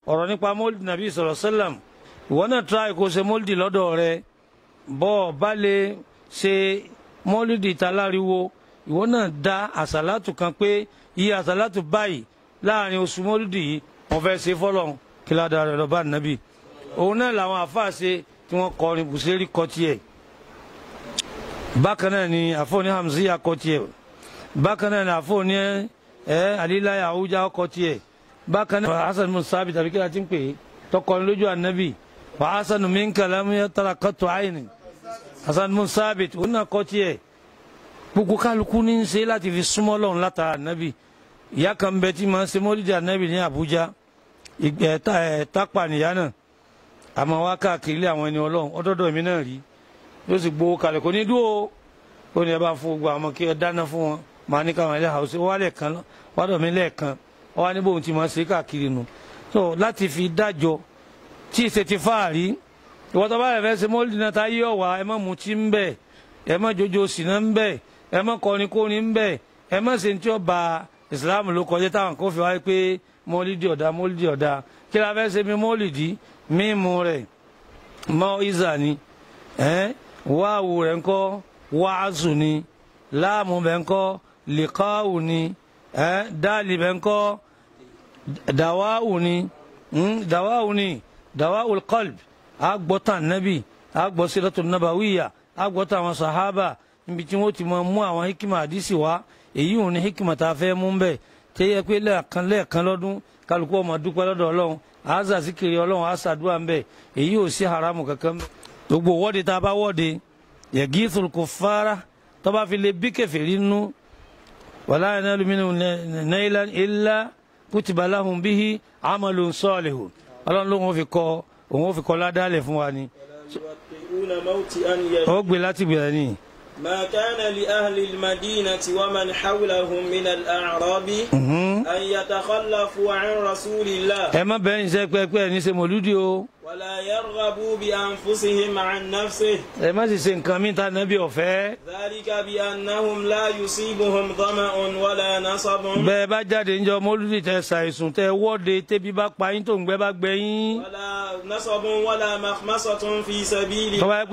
ọ̀rọ̀ nípa mọ́lìdì nàbí sallallahu alaihi wasallam ìwọ náà try kó ṣe mọ́lìdì lọ́dọ̀ rẹ bọ́ bá lè ṣe mọ́lìdì taláriwo ìwọ náà dá àsàlátù kan pé iye àsàlátù báyìí láàrin oṣù mọ́lìdì yìí wọ́n fẹ́ ṣe fọ́lọ́run kí ládàá rẹ̀ lọ́ba nàbí òun náà làwọn àfáà ṣe tí wọ́n kọrin Bùsẹ́rí kọ tiẹ̀ bákan náà ni àfọ̀ní Hamziya kọ tiẹ̀ bákan náà ni àfọ̀ní Alilaya Awuja kọ tiẹ̀ bákan náà Hasan bin Sabit tàbí kí la ti ń pè é tọkọrin lójú ànábì wa hasanu minka lam yatarakatu ayni Hasan bin Sabit òun náà kọ tiẹ̀ gbogbo kálukú ní í ṣe láti fi súnmọ́ Ọlọ́run látara ànábì ìyá kan bẹ tí máa ń ṣe mọ́lídìí ànábì ní Àbújá tápà nìyá náà àmọ́ wá káàkiri ilé àwọn ẹni Ọlọ́run ọdọ́dọ̀ mi náà rí yóò sì gbowó kalẹ̀ kò ní dúró ó ní ẹ bá fún gbogbo àwọn kí ẹ dáná fún wọn màá ní káwọn ẹlẹ́hàá ṣe wá lẹ́ẹ̀kan wádọ̀ mi lẹ́ẹ̀kan wá ní bóun ti máa ṣe káàkiri nu so láti fi dájọ́ tí ìṣe ti fáàrí ìwọ́n tó bá rẹ̀ fẹ́ ṣe mọ́lídìí náà tá yí ọ̀wà ẹ má mutí ń bẹ̀ ẹ má jojo sìnà ń bẹ̀ ẹ má kọrin kórin ń bẹ̀ ẹ má ṣe tí ó ba ìsìláàmù ló kọjá táwọn kò fi wáyé pé mọ́lídìí ọ̀dà kí la fẹ́ ṣe mi mọ́lídìí mímu rẹ̀ mọ́ ìzà ni wáàwù rẹ̀ ńkọ́ wáàzù ni láàmù bẹ̀ ńkọ́ lìkọ́wù ni dáàlì bẹ̀ ńkọ́ dàwáwù ni dàwáwù qalb àgbọ̀tàn nábì àgbọ̀ síratun nabawiyya àgbọ̀tàn àwọn sàhábà níbi tí wọ́n ti máa mú àwọn hikima àdísì wá èyí ò ní hikima tá a fẹ́ mú bẹ́ẹ̀ tẹ́ yẹ pé lẹ́ẹ̀kan lọ́dún kálukú ọmọ dúpẹ́ lọ́dọ̀ Ọlọ́run àásà síkiri Ọlọ́run àásàdúrà ń bẹ̀ èyí ò sí haramu kankan gbogbo wọ́de tá a bá wọ́de yaghithul kuffara tó bá fi lè bí kèfèrí nú wala yanalu minhu nailan illa kutiba lahum bihi amalun salihun Ọlọ́run ló òun fi kọ́ ládàálẹ̀ fún wa ni ó gbé láti bẹ̀rẹ̀ ni. ما كان لأهل المدينة ومن حولهم من الأعراب أن يتخلفوا عن رسول الله ولا يرغبوا بأنفسهم عن نفسه ذلك بأنهم لا يصيبهم ظمأ ولا نصب ولا نصب ولا مخمصة في سبيل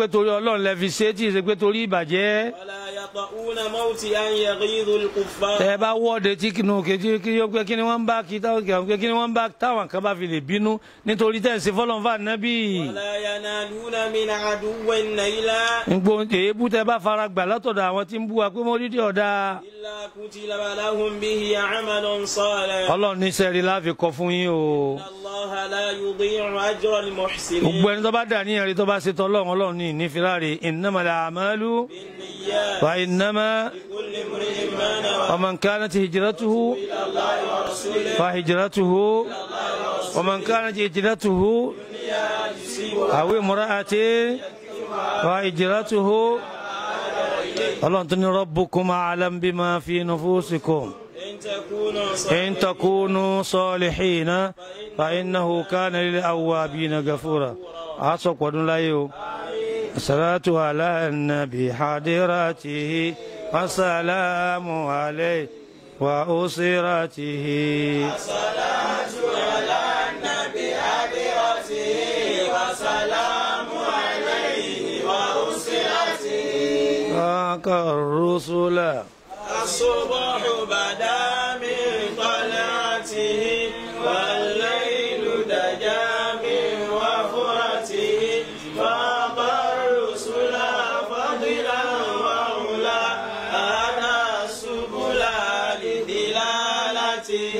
ولا يطؤون موطئا يغيظ الكفار tẹ́ bá wọ́de tí kinu kí ni wọ́n bá kí táwọn kan bá fi lè bínú nítorí tẹ́ ń ṣe fọ́lọ́n fà nábì. ولا ينالون من عدو نيلا gbogbo èébú tẹ́ bá fara gbà látọ̀dọ̀ àwọn tí ń bú wa pé mọ́lídìí ọ̀dà. إلا كتب لهم به عمل صالح Ọlọ́run ní sẹ́ẹ̀rì láfi kọ fún yín o. إن الله لا يضيع أجر المحسنين gbogbo ẹni tó bá dà níyàn rí tó bá ṣe tọ́ Ọlọ́run ní ìnífìláre innamal a'malu wa innama ومن كانت هجرته فهجرته ومن كانت هجرته أو امرأة فهجرته الله ربكم أعلم بما في نفوسكم إن تكونوا صالحين فإنه كان للأوابين غفورا أصدق ودن لا الصلاة على النبي حاضراته والسلام عليه وأسرته الصلاة على النبي حاضراته والسلام عليه وأسرته ذاك الرسل الصبح بدا من طلعته والليل دجا من وفرته فاق الرسل فضلا وعلا أنا السبل لدلالته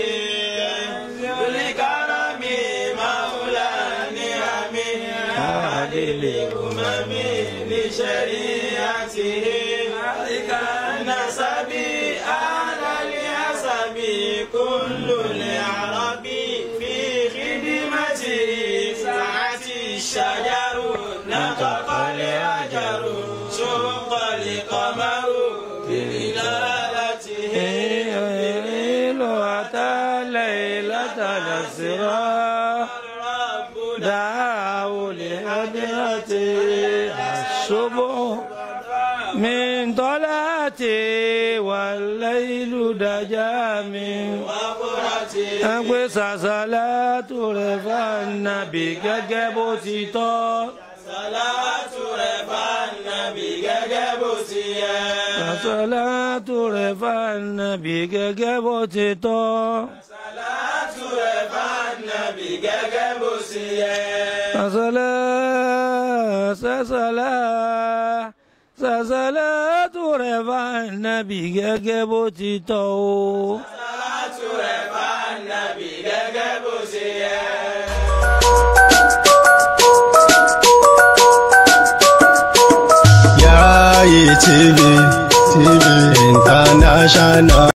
بالكرم مولى النعم عادل الأمم لشريعته نسبي أهل الحسب كل العرب في خدمته سعة الشجر نطق الأجر شق القمر بهلالته الليل أتى ليلة الأسرار دعوا لحضرته الصبح من طلعته والليل دجا من Agbe sàṣàlátù rẹ̀ fànàbì gẹ́gẹ́ bó ti tọ́. Sàlátù rẹ̀ fànàbì gẹ́gẹ́ bó ti yẹ. Sàṣàlátù rẹ̀ fànàbì gẹ́gẹ́ bó ti tọ́. Sàlátù rẹ̀ fànàbì gẹ́gẹ́ bó ti yẹ. Sàṣàlátù rẹ̀ fànàbì gẹ́gẹ́ bó ti tọ́ o. Sàlátù rẹ̀ fànàbì gẹ́gẹ́ bó ti yẹ. Yayi TV International.